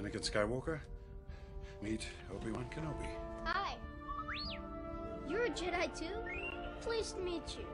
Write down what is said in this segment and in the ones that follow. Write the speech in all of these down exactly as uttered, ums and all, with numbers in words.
Anakin Skywalker. Meet Obi-Wan Kenobi. Hi. You're a Jedi too? Pleased to meet you.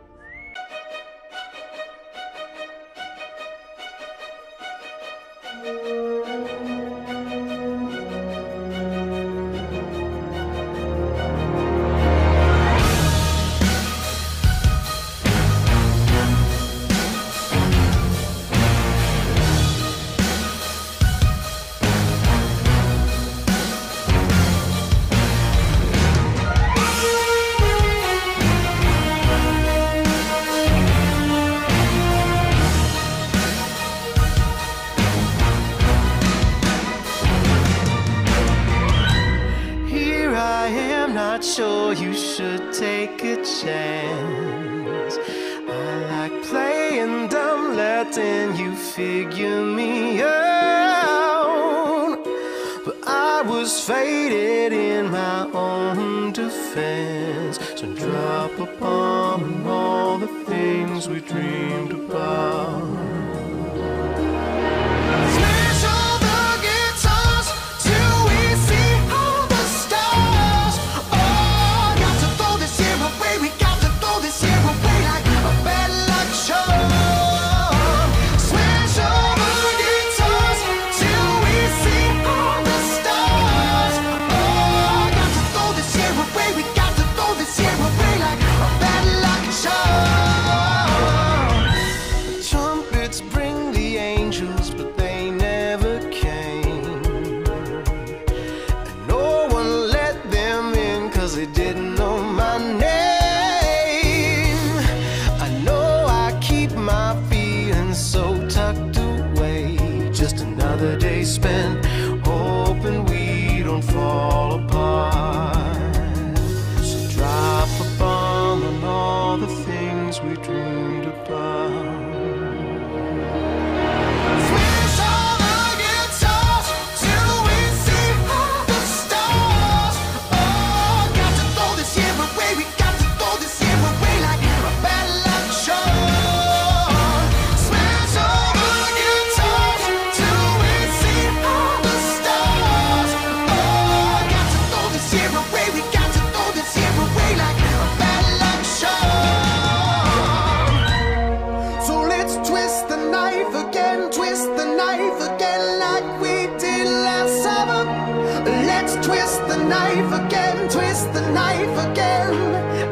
Not sure you should take a chance. I like playing dumb, letting you figure me out. But I was faded in my own defense. So drop a bomb on all the things we dreamed about. But they never came, and no one let them in, cause they didn't know my name. I know I keep my feelings so tucked away. Just another day spent hoping we don't fall apart. So drop a bomb on all the things we dreamed about. Twist the knife again like we did last summer. Let's twist the knife again, twist the knife again.